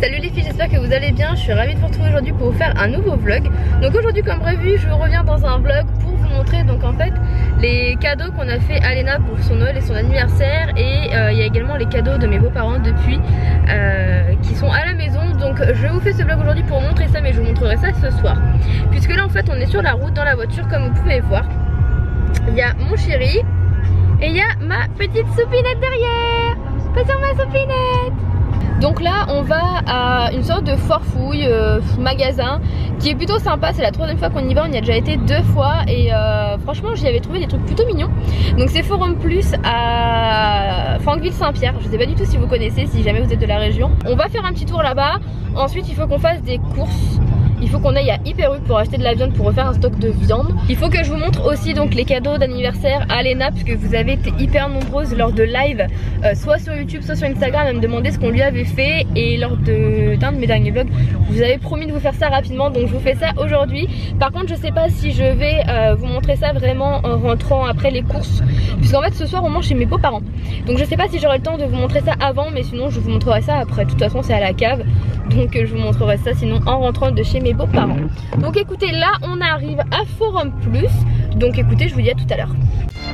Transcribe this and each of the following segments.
Salut les filles, j'espère que vous allez bien. Je suis ravie de vous retrouver aujourd'hui pour vous faire un nouveau vlog. Donc aujourd'hui, comme prévu, je reviens dans un vlog pour vous montrer donc en fait les cadeaux qu'on a fait à Léna pour son Noël et son anniversaire. Et il y a également les cadeaux de mes beaux-parents depuis qui sont à la maison. Donc je vous fais ce vlog aujourd'hui pour vous montrer ça, mais je vous montrerai ça ce soir. Puisque là en fait on est sur la route dans la voiture comme vous pouvez voir. Il y a mon chéri et il y a ma petite soupinette derrière. Pas sur ma soupinette. Donc là on va à une sorte de foire fouille magasin qui est plutôt sympa. C'est la troisième fois qu'on y va, on y a déjà été 2 fois et franchement j'y avais trouvé des trucs plutôt mignons. Donc c'est Forum Plus à Franqueville-Saint-Pierre. Je sais pas du tout si vous connaissez, si jamais vous êtes de la région. On va faire un petit tour là-bas. Ensuite il faut qu'on fasse des courses. Il faut qu'on aille à Hyper U pour acheter de la viande, pour refaire un stock de viande. Il faut que je vous montre aussi donc les cadeaux d'anniversaire à Léna, puisque vous avez été hyper nombreuses lors de live, soit sur YouTube, soit sur Instagram, à me demander ce qu'on lui avait fait. Et lors d'un de mes derniers vlogs, je vous avais promis de vous faire ça rapidement, donc je vous fais ça aujourd'hui. Par contre, je sais pas si je vais vous montrer ça vraiment en rentrant après les courses, puisqu'en fait ce soir on mange chez mes beaux-parents. Donc je sais pas si j'aurai le temps de vous montrer ça avant, mais sinon je vous montrerai ça après. De toute façon c'est à la cave, donc je vous montrerai ça sinon en rentrant de chez mes beaux-parents. Donc écoutez, là on arrive à Forum Plus. Donc écoutez, je vous dis à tout à l'heure.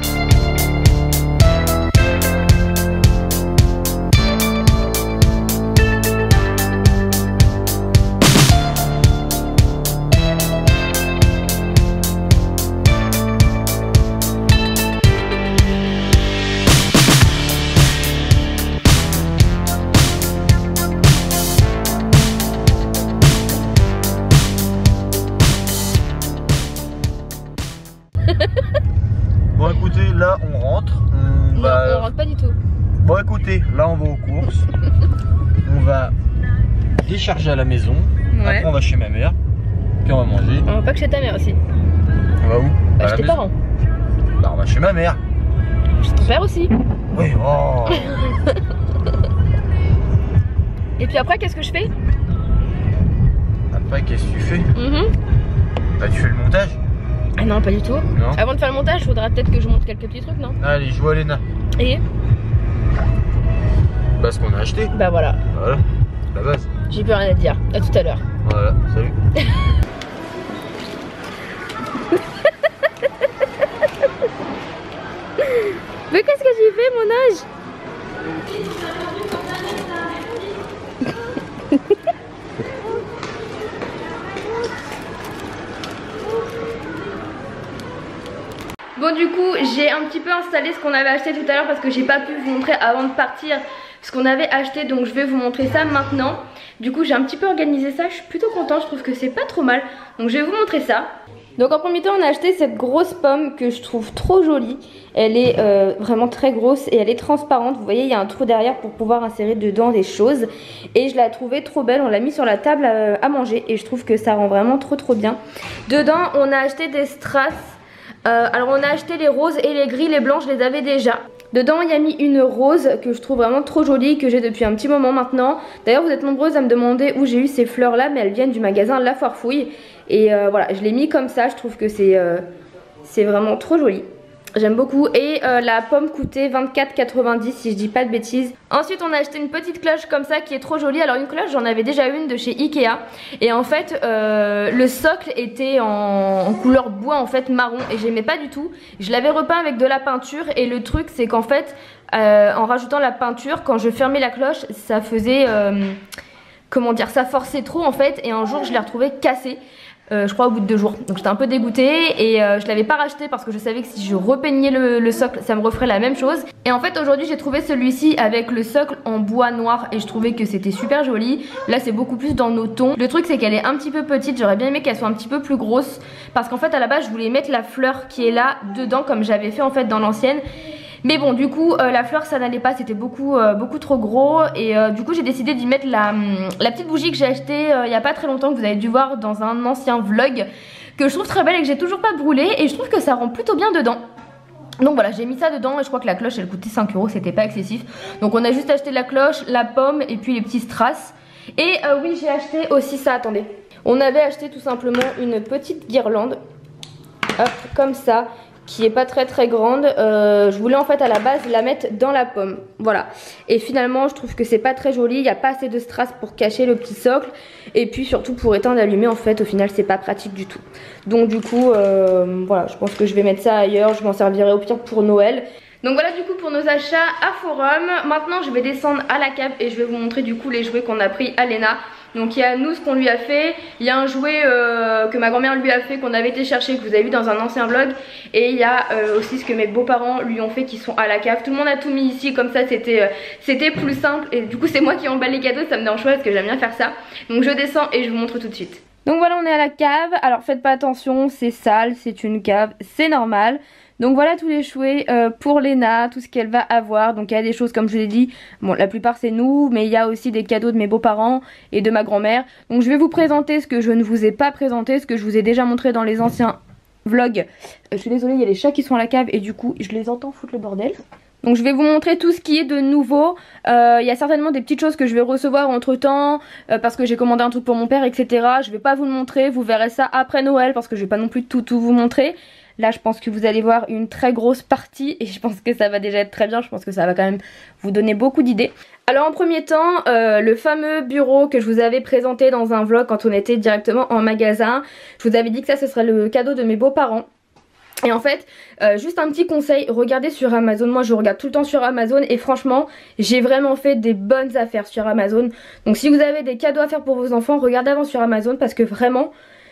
Bon écoutez, là on rentre. Non, on rentre pas du tout. Bon écoutez, là on va aux courses. On va décharger à la maison. Ouais. Après on va chez ma mère. Puis on va manger. On va pas que chez ta mère aussi. On va où? Bah, À chez la tes maison. parents. Bah on va chez ma mère. Chez ton père aussi. Oui, oh. Et puis après qu'est-ce que je fais? Après qu'est-ce que tu fais? Bah tu fais le montage. Ah non, pas du tout. Non. Avant de faire le montage, il faudra peut-être que je monte quelques petits trucs, non? Allez, je vois Léna. Et Bah ce qu'on a acheté. bah voilà, Voilà, la base. j'ai plus rien à te dire. À tout à l'heure. Voilà, salut. Mais qu'est-ce que j'ai fait, mon âge? Bon, du coup j'ai un petit peu installé ce qu'on avait acheté tout à l'heure parce que j'ai pas pu vous montrer avant de partir ce qu'on avait acheté, donc je vais vous montrer ça maintenant. Du coup j'ai un petit peu organisé ça, je suis plutôt contente, je trouve que c'est pas trop mal, donc je vais vous montrer ça. Donc en premier temps on a acheté cette grosse pomme que je trouve trop jolie. Elle est vraiment très grosse et elle est transparente. Vous voyez il y a un trou derrière pour pouvoir insérer dedans des choses. Et je la trouvais trop belle, on l'a mis sur la table à manger et je trouve que ça rend vraiment trop bien. Dedans on a acheté des strass. Alors on a acheté les roses et les gris, les blancs je les avais déjà. Dedans il y a mis une rose que je trouve vraiment trop jolie, que j'ai depuis un petit moment maintenant. D'ailleurs vous êtes nombreuses à me demander où j'ai eu ces fleurs là, mais elles viennent du magasin La Foire Fouille. Et voilà, je l'ai mis comme ça, je trouve que c'est vraiment trop joli. J'aime beaucoup. Et la pomme coûtait 24,90 si je dis pas de bêtises. Ensuite on a acheté une petite cloche comme ça qui est trop jolie. Alors une cloche j'en avais déjà une de chez Ikea. Et en fait le socle était en couleur bois en fait marron. Et j'aimais pas du tout. Je l'avais repeint avec de la peinture. Et le truc c'est qu'en fait en rajoutant la peinture, quand je fermais la cloche ça faisait comment dire, ça forçait trop en fait. Et un jour je l'ai retrouvé cassé. Je crois au bout de 2 jours, donc j'étais un peu dégoûtée et je l'avais pas racheté parce que je savais que si je repeignais le socle ça me referait la même chose. Et en fait aujourd'hui j'ai trouvé celui-ci avec le socle en bois noir et je trouvais que c'était super joli. Là c'est beaucoup plus dans nos tons. Le truc c'est qu'elle est un petit peu petite, j'aurais bien aimé qu'elle soit un petit peu plus grosse parce qu'en fait à la base je voulais mettre la fleur qui est là dedans comme j'avais fait en fait dans l'ancienne. Mais bon du coup la fleur ça n'allait pas, c'était beaucoup trop gros. Et du coup j'ai décidé d'y mettre la petite bougie que j'ai achetée il y a pas très longtemps, que vous avez dû voir dans un ancien vlog, que je trouve très belle et que j'ai toujours pas brûlé. Et je trouve que ça rend plutôt bien dedans. Donc voilà, j'ai mis ça dedans et je crois que la cloche elle coûtait 5 €, c'était pas excessif. Donc on a juste acheté la cloche, la pomme et puis les petits strass. Et oui j'ai acheté aussi ça, attendez. On avait acheté tout simplement une petite guirlande, hop, comme ça, qui est pas très grande. Je voulais en fait à la base la mettre dans la pomme, voilà. Et finalement je trouve que c'est pas très joli, il n'y a pas assez de strass pour cacher le petit socle. Et puis surtout pour éteindre allumé, en fait au final c'est pas pratique du tout. Donc du coup voilà, je pense que je vais mettre ça ailleurs, je m'en servirai au pire pour Noël. Donc voilà du coup pour nos achats à Forum. Maintenant je vais descendre à la cave et je vais vous montrer du coup les jouets qu'on a pris à Léna. Donc il y a nous ce qu'on lui a fait, il y a un jouet que ma grand-mère lui a fait, qu'on avait été chercher, que vous avez vu dans un ancien vlog. Et il y a aussi ce que mes beaux-parents lui ont fait qui sont à la cave. Tout le monde a tout mis ici, comme ça c'était plus simple. Et du coup c'est moi qui emballe les cadeaux, ça me dérange pas parce que j'aime bien faire ça. Donc je descends et je vous montre tout de suite. Donc voilà, on est à la cave, alors faites pas attention, c'est sale, c'est une cave, c'est normal. Donc voilà tous les jouets pour Léna, tout ce qu'elle va avoir. Donc il y a des choses comme je vous l'ai dit, bon la plupart c'est nous, mais il y a aussi des cadeaux de mes beaux-parents et de ma grand-mère. Donc je vais vous présenter ce que je ne vous ai pas présenté, ce que je vous ai déjà montré dans les anciens vlogs. Je suis désolée, il y a les chats qui sont à la cave et du coup je les entends foutre le bordel. Donc je vais vous montrer tout ce qui est de nouveau. Il y a certainement des petites choses que je vais recevoir entre temps parce que j'ai commandé un truc pour mon père, etc. Je vais pas vous le montrer, vous verrez ça après Noël parce que je vais pas non plus tout vous montrer. Là je pense que vous allez voir une très grosse partie et je pense que ça va déjà être très bien. Je pense que ça va quand même vous donner beaucoup d'idées. Alors en premier temps, le fameux bureau que je vous avais présenté dans un vlog quand on était directement en magasin. Je vous avais dit que ça ce serait le cadeau de mes beaux-parents. Et en fait, juste un petit conseil, regardez sur Amazon. Moi je regarde tout le temps sur Amazon et franchement j'ai vraiment fait des bonnes affaires sur Amazon. Donc si vous avez des cadeaux à faire pour vos enfants, regardez avant sur Amazon parce que vraiment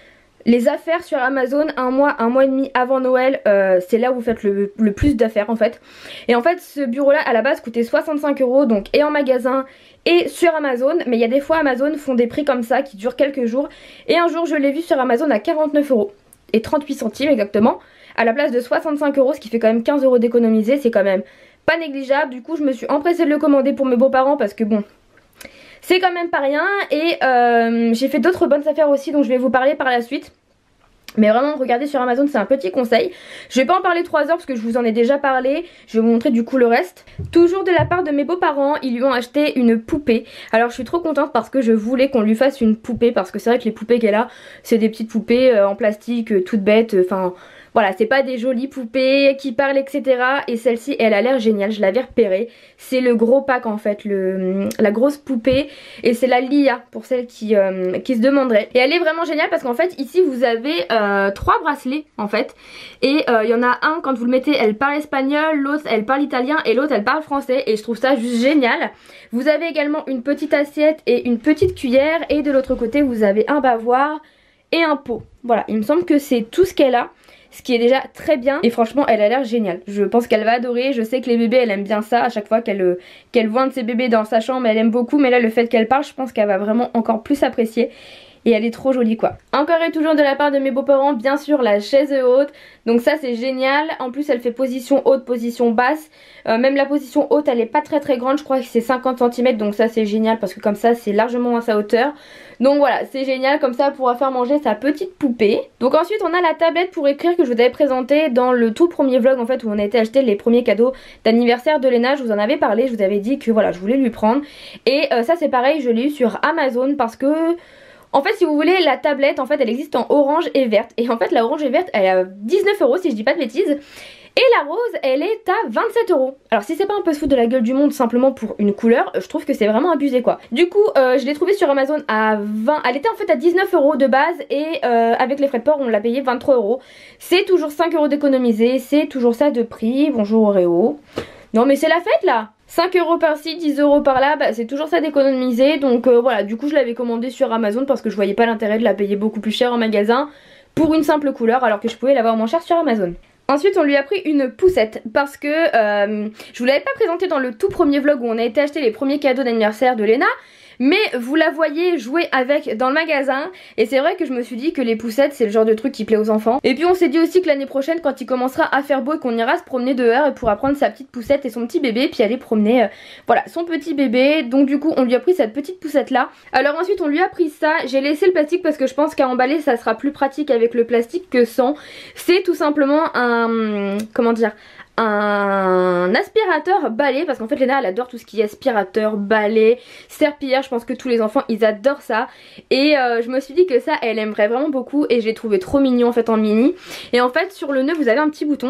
les affaires sur Amazon un mois et demi avant Noël, c'est là où vous faites le plus d'affaires en fait. Et en fait ce bureau là à la base coûtait 65 €, donc et en magasin et sur Amazon. Mais il y a des fois Amazon font des prix comme ça qui durent quelques jours. Et un jour je l'ai vu sur Amazon à 49 € et 38 centimes exactement, à la place de 65 €, ce qui fait quand même 15 € d'économiser, c'est quand même pas négligeable. Du coup je me suis empressée de le commander pour mes beaux-parents parce que bon, c'est quand même pas rien. Et j'ai fait d'autres bonnes affaires aussi dont je vais vous parler par la suite. Mais vraiment regardez sur Amazon, c'est un petit conseil. Je vais pas en parler 3 heures parce que je vous en ai déjà parlé. Je vais vous montrer du coup le reste. Toujours de la part de mes beaux-parents, ils lui ont acheté une poupée. Alors je suis trop contente parce que je voulais qu'on lui fasse une poupée. Parce que c'est vrai que les poupées qu'elle a, c'est des petites poupées en plastique toutes bêtes. Enfin voilà, c'est pas des jolies poupées qui parlent, etc. Et celle-ci elle a l'air géniale, je l'avais repérée. C'est le gros pack en fait, la grosse poupée. Et c'est la Lia pour celles qui se demanderaient. Et elle est vraiment géniale parce qu'en fait ici vous avez 3 bracelets en fait. Et il y en a un, quand vous le mettez elle parle espagnol, l'autre elle parle italien et l'autre elle parle français. Et je trouve ça juste génial. Vous avez également une petite assiette et une petite cuillère. Et de l'autre côté vous avez un bavoir et un pot. Voilà, il me semble que c'est tout ce qu'elle a. Ce qui est déjà très bien et franchement elle a l'air géniale. Je pense qu'elle va adorer, je sais que les bébés elle aime bien ça. À chaque fois qu'elle voit un de ses bébés dans sa chambre elle aime beaucoup. Mais là le fait qu'elle parle, je pense qu'elle va vraiment encore plus apprécier. Et elle est trop jolie quoi. Encore et toujours de la part de mes beaux-parents, bien sûr la chaise haute. Donc ça c'est génial. En plus elle fait position haute, position basse. Même la position haute elle est pas très grande. Je crois que c'est 50 cm. Donc ça c'est génial parce que comme ça c'est largement à sa hauteur. Donc voilà, c'est génial, comme ça elle pourra faire manger sa petite poupée. Donc ensuite on a la tablette pour écrire que je vous avais présentée dans le tout premier vlog en fait, où on a été acheter les premiers cadeaux d'anniversaire de Léna. Je vous en avais parlé, je vous avais dit que voilà je voulais lui prendre. Et ça c'est pareil, je l'ai eu sur Amazon parce que... En fait si vous voulez la tablette en fait elle existe en orange et verte. Et en fait la orange et verte elle est à 19 € si je dis pas de bêtises. Et la rose elle est à 27 €. Alors si c'est pas un peu se foutre de la gueule du monde simplement pour une couleur, je trouve que c'est vraiment abusé quoi. Du coup je l'ai trouvée sur Amazon à 20, elle était en fait à 19 € de base. Et avec les frais de port on l'a payé 23 €. C'est toujours 5 € d'économiser, c'est toujours ça de prix. Bonjour Oreo. Non mais c'est la fête là. 5 € par-ci, 10 € par-là, bah, c'est toujours ça d'économiser. Donc voilà, du coup je l'avais commandé sur Amazon parce que je voyais pas l'intérêt de la payer beaucoup plus cher en magasin pour une simple couleur alors que je pouvais l'avoir moins cher sur Amazon. Ensuite on lui a pris une poussette parce que je vous l'avais pas présenté dans le tout premier vlog où on a été acheter les premiers cadeaux d'anniversaire de Léna. Mais vous la voyez jouer avec dans le magasin. Et c'est vrai que je me suis dit que les poussettes c'est le genre de truc qui plaît aux enfants. Et puis on s'est dit aussi que l'année prochaine quand il commencera à faire beau et qu'on ira se promener dehors, elle pourra prendre sa petite poussette et son petit bébé puis aller promener voilà son petit bébé. Donc du coup on lui a pris cette petite poussette là. Alors ensuite on lui a pris ça. J'ai laissé le plastique parce que je pense qu'à emballer ça sera plus pratique avec le plastique que sans. C'est tout simplement un... comment dire, un aspirateur balai, parce qu'en fait Léna elle adore tout ce qui est aspirateur, balai, serpillière, je pense que tous les enfants ils adorent ça. Et je me suis dit que ça elle aimerait vraiment beaucoup et je l'ai trouvé trop mignon en fait en mini. Et en fait sur le nœud vous avez un petit bouton.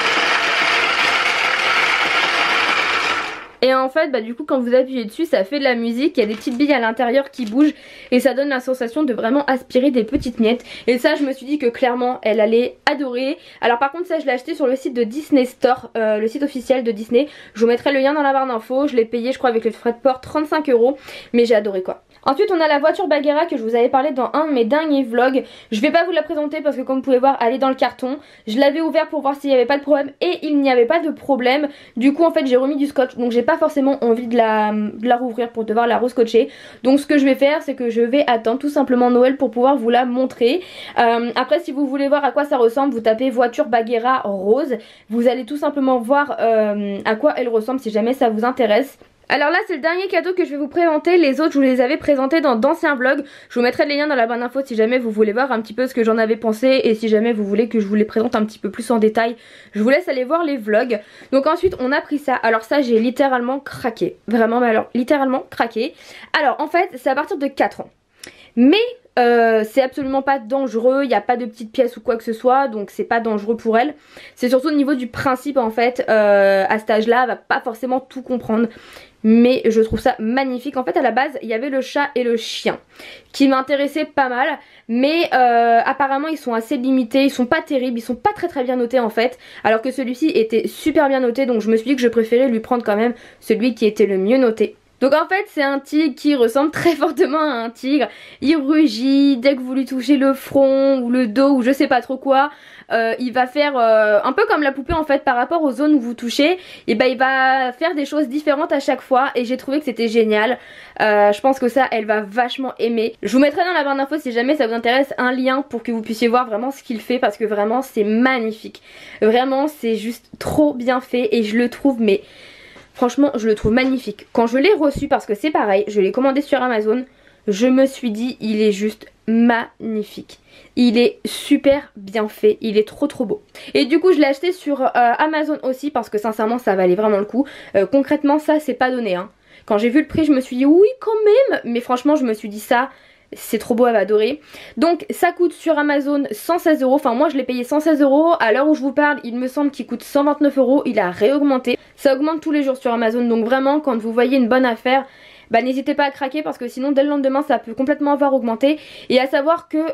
Et en fait du coup quand vous appuyez dessus ça fait de la musique, il y a des petites billes à l'intérieur qui bougent et ça donne la sensation de vraiment aspirer des petites miettes. Et ça je me suis dit que clairement elle allait adorer. Alors par contre ça je l'ai acheté sur le site de Disney Store, le site officiel de Disney. Je vous mettrai le lien dans la barre d'infos, je l'ai payé je crois avec les frais de port 35 €, mais j'ai adoré quoi. Ensuite on a la voiture Bagheera que je vous avais parlé dans un de mes derniers vlogs. Je vais pas vous la présenter parce que comme vous pouvez voir elle est dans le carton. Je l'avais ouvert pour voir s'il n'y avait pas de problème et il n'y avait pas de problème. Du coup en fait j'ai remis du scotch donc j'ai pas forcément envie de la rouvrir pour devoir la rescotcher. Donc ce que je vais faire c'est que je vais attendre tout simplement Noël pour pouvoir vous la montrer. Après si vous voulez voir à quoi ça ressemble vous tapez voiture Bagheera rose. Vous allez tout simplement voir à quoi elle ressemble si jamais ça vous intéresse. Alors là c'est le dernier cadeau que je vais vous présenter, les autres je vous les avais présentés dans d'anciens vlogs. Je vous mettrai les liens dans la barre d'infos si jamais vous voulez voir un petit peu ce que j'en avais pensé. Et si jamais vous voulez que je vous les présente un petit peu plus en détail, je vous laisse aller voir les vlogs. Donc ensuite on a pris ça, alors ça j'ai littéralement craqué, vraiment mais alors littéralement craqué. Alors en fait c'est à partir de 4 ans. Mais c'est absolument pas dangereux, il n'y a pas de petites pièces ou quoi que ce soit, donc c'est pas dangereux pour elle. C'est surtout au niveau du principe en fait, à cet âge là elle va pas forcément tout comprendre. Mais je trouve ça magnifique. En fait à la base il y avait le chat et le chien qui m'intéressaient pas mal. Mais apparemment ils sont assez limités, ils sont pas terribles, ils sont pas très bien notés en fait. Alors que celui-ci était super bien noté, donc je me suis dit que je préférais lui prendre quand même celui qui était le mieux noté. Donc en fait c'est un tigre qui ressemble très fortement à un tigre. Il rugit dès que vous lui touchez le front ou le dos ou je sais pas trop quoi. Il va faire un peu comme la poupée en fait par rapport aux zones où vous touchez. Et il va faire des choses différentes à chaque fois et j'ai trouvé que c'était génial. Je pense que ça elle va vachement aimer. Je vous mettrai dans la barre d'infos si jamais ça vous intéresse un lien pour que vous puissiez voir vraiment ce qu'il fait parce que vraiment c'est magnifique. Vraiment c'est juste trop bien fait et je le trouve mais... Franchement je le trouve magnifique. Quand je l'ai reçu, parce que c'est pareil, je l'ai commandé sur Amazon, je me suis dit il est juste magnifique. Il est super bien fait, il est trop beau. Et du coup je l'ai acheté sur Amazon aussi parce que sincèrement ça valait vraiment le coup. Concrètement ça c'est pas donné hein. Quand j'ai vu le prix je me suis dit oui quand même. Mais franchement je me suis dit ça... C'est trop beau, elle va adorer. Donc ça coûte sur Amazon 116 €. Enfin moi je l'ai payé 116 €. À l'heure où je vous parle il me semble qu'il coûte 129 €. Il a réaugmenté. Ça augmente tous les jours sur Amazon. Donc vraiment quand vous voyez une bonne affaire, bah n'hésitez pas à craquer parce que sinon dès le lendemain ça peut complètement avoir augmenté. Et à savoir que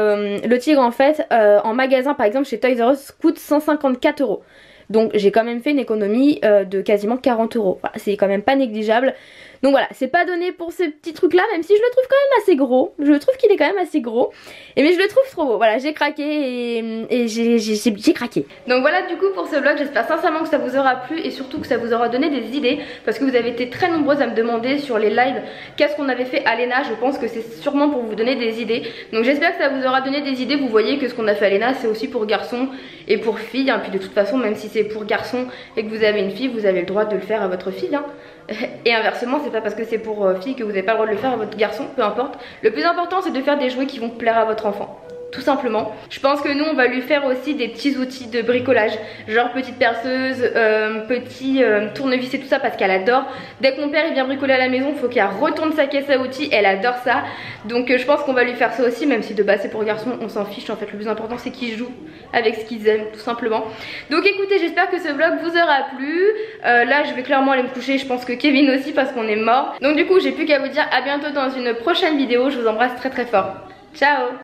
le tigre en fait en magasin par exemple chez Toys R Us coûte 154 €. Donc j'ai quand même fait une économie de quasiment 40 €. Voilà, c'est quand même pas négligeable. Donc voilà, c'est pas donné pour ces petits trucs là, même si je le trouve quand même assez gros. Je trouve qu'il est quand même assez gros. Et mais je le trouve trop beau. Voilà, j'ai craqué et j'ai craqué. Donc voilà du coup pour ce vlog, j'espère sincèrement que ça vous aura plu et surtout que ça vous aura donné des idées. Parce que vous avez été très nombreuses à me demander sur les lives qu'est-ce qu'on avait fait à Léna. Je pense que c'est sûrement pour vous donner des idées. Donc j'espère que ça vous aura donné des idées. Vous voyez que ce qu'on a fait à Léna c'est aussi pour garçons et pour filles hein. Puis de toute façon même si c'est pour garçons et que vous avez une fille, vous avez le droit de le faire à votre fille hein. Et inversement c'est pas parce que c'est pour fille que vous n'avez pas le droit de le faire à votre garçon, peu importe. Le plus important c'est de faire des jouets qui vont plaire à votre enfant, tout simplement. Je pense que nous on va lui faire aussi des petits outils de bricolage, genre petite perceuse, petit tournevis et tout ça parce qu'elle adore. Dès que mon père il vient bricoler à la maison, il faut qu'elle retourne sa caisse à outils, elle adore ça. Donc je pense qu'on va lui faire ça aussi, même si de base c'est pour garçon, on s'en fiche en fait. Le plus important c'est qu'ils jouent avec ce qu'ils aiment tout simplement. Donc écoutez, j'espère que ce vlog vous aura plu. Là je vais clairement aller me coucher, je pense que Kevin aussi parce qu'on est mort. Donc du coup j'ai plus qu'à vous dire à bientôt dans une prochaine vidéo. Je vous embrasse très fort. Ciao.